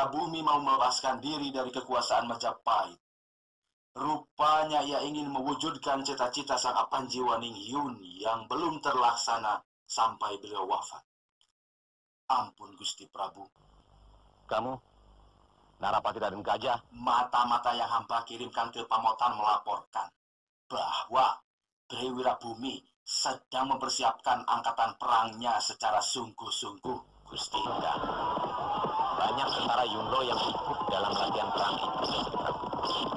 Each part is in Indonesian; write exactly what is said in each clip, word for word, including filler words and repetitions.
Wirabumi mau melepaskan diri dari kekuasaan Majapahit. Rupanya ia ingin mewujudkan cita-cita sang Apanji Waningyun yang belum terlaksana sampai beliau wafat. Ampun Gusti Prabu. Kamu, Narapati Raden Gajah. Mata-mata yang hamba kirimkan ke Pamotan melaporkan bahwa Bray Wirabumi sedang mempersiapkan angkatan perangnya secara sungguh-sungguh, Gusti. Tidak. Banyak tentara Yundo yang ikut dalam latihan perang itu, Gusti Prabu.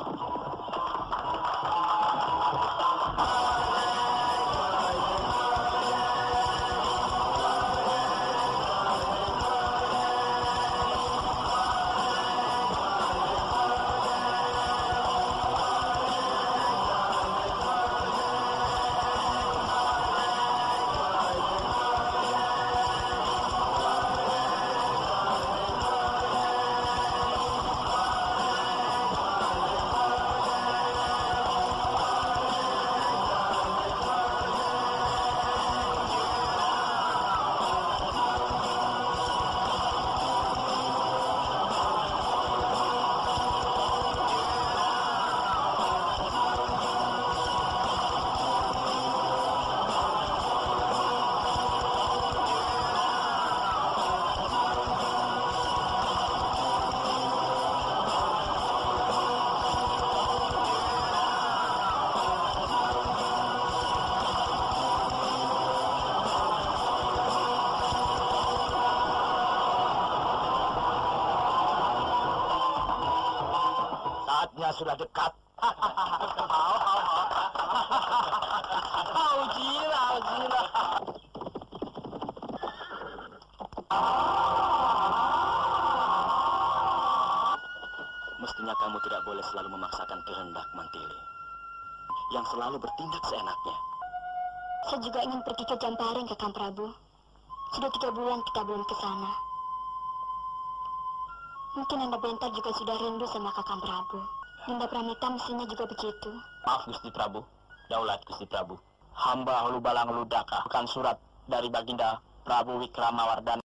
Sudah dekat. Aujila, aujila. Mestinya kamu tidak boleh selalu memaksakan kehendak, Mantili, yang selalu bertindak seenaknya. Saya juga ingin pergi ke Jamparing, Kakang Prabu. Sudah tiga bulan kita belum ke sana. Mungkin Nanda Bentar juga sudah rindu sama Kakang Prabu. Nanda Pramita mestinya juga begitu. Maaf Gusti Prabu, daulat Gusti Prabu. Hamba Hulu Balang Ludaka bukan surat dari Baginda Prabu Wikramawardhana